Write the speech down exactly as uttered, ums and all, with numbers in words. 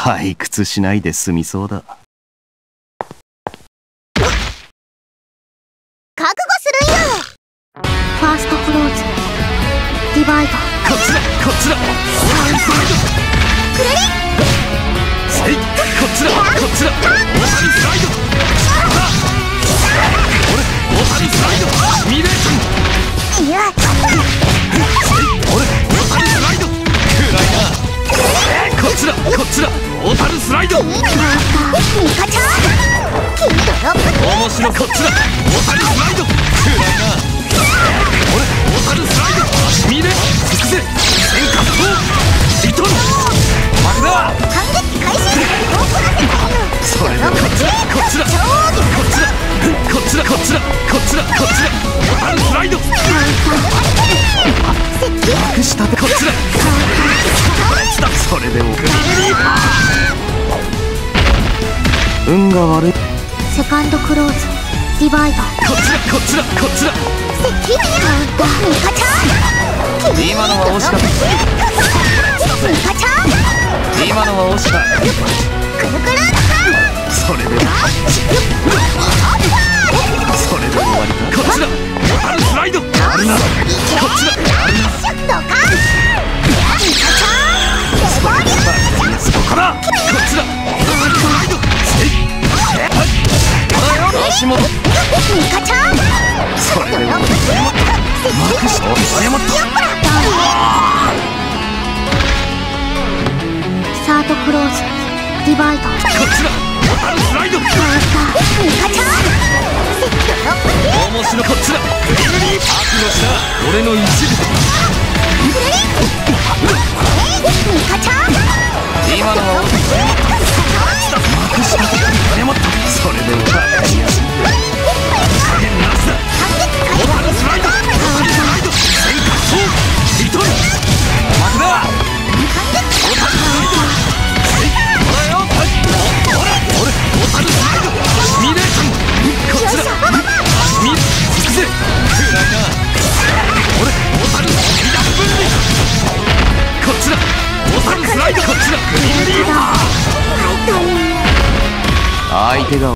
退屈しないで済みそうだ。 覚悟するんよ。ファーストクローズディバイド。 こっちだこっちだ。 クレリせいこっちだこっちだ。オタリスライド。俺オタリスライドミレーション。 いや俺オタリスライド。暗いな。こっちだこっちだ。オタルスライド。 ミカちゃんキンドロップ。 面白こっちだ。オタルスライド。暗いな。俺オタルスライドミレ行くぜ。天下とリトルマグナ反撃開始。 それでこっちだこっちだこっちだこっちだこっちだこっちだこっちだオタルスライド。 隠したてこっちだ。それでも運が悪い。 セカンドクローズディバイド。 こっちだこっちだこっちだ。 ミカちゃん今のは惜しかった。 ミカちゃん今のは惜しかった。 くるくるそれでもそれで終わりか。 こっちだオタルスライド。あるなこっちだあるな。 ドカンミカちゃんレボリューション。 そこだこっちだオタルスライド。せい足元。 ミカちゃんそれでもマクシ謝った。 サードクローズディバイド。 こっちだオタルスライド。 ミカちゃん面白こっちだ。覚悟した俺の一部だ。 ミカちゃん今のは惜しかった。まくしたて謝った。それでも分かりやすい。 加減なしだ。オタルスライドオタルスライド天下とリトルマグナオタルスライド。せいほらよほら俺オタルスライドミレーション。こっちだミレ行くぜ。暗いな。俺オタルスリダム分離。こっちだオタルスライド。こっちだグリグリ相手が